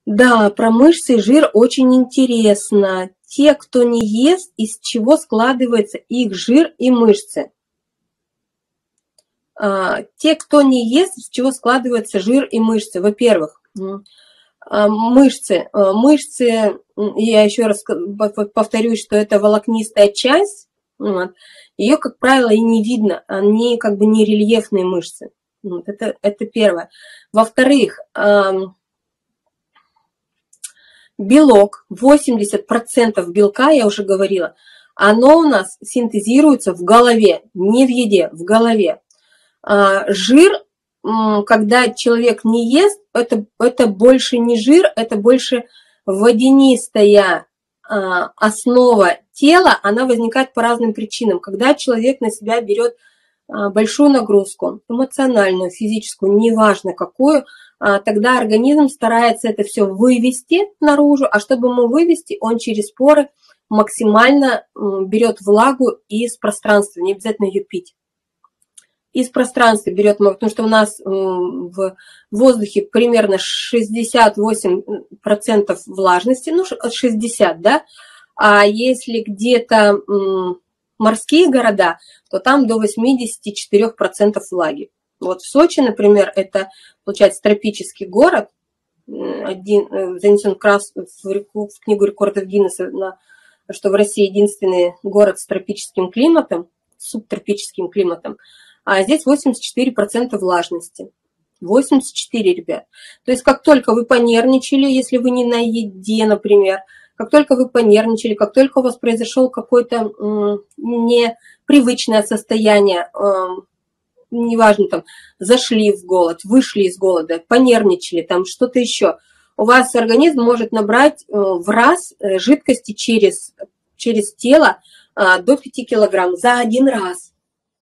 Да, про мышцы и жир очень интересно. Те, кто не ест, из чего складывается их жир и мышцы. Те, кто не ест, из чего складывается жир и мышцы. Во-первых, мышцы. Я еще раз повторюсь, что это волокнистая часть. Вот. Ее, как правило, и не видно. Они как бы не рельефные мышцы. Вот. Это первое. Во-вторых, белок, 80% белка, я уже говорила, оно у нас синтезируется в голове, не в еде, в голове. Жир, когда человек не ест, это больше не жир, это больше водянистая основа тела, она возникает по разным причинам. Когда человек на себя берет большую нагрузку, эмоциональную, физическую, неважно какую, тогда организм старается это все вывести наружу, а чтобы ему вывести, он через поры максимально берет влагу из пространства, не обязательно ее пить. Из пространства берет, потому что у нас в воздухе примерно 68% влажности, ну 60, да, а если где-то морские города, то там до 84% влаги. Вот в Сочи, например, это, получается, тропический город, занесен в книгу рекордов Гиннесса, что в России единственный город с тропическим климатом, субтропическим климатом, а здесь 84% влажности. 84, ребят. То есть как только вы понервничали, если вы не на еде, например, как только вы понервничали, как только у вас произошло какое-то непривычное состояние, неважно, там, зашли в голод, вышли из голода, понервничали, там, что-то еще, у вас организм может набрать в раз жидкости через тело до 5 килограмм за один раз.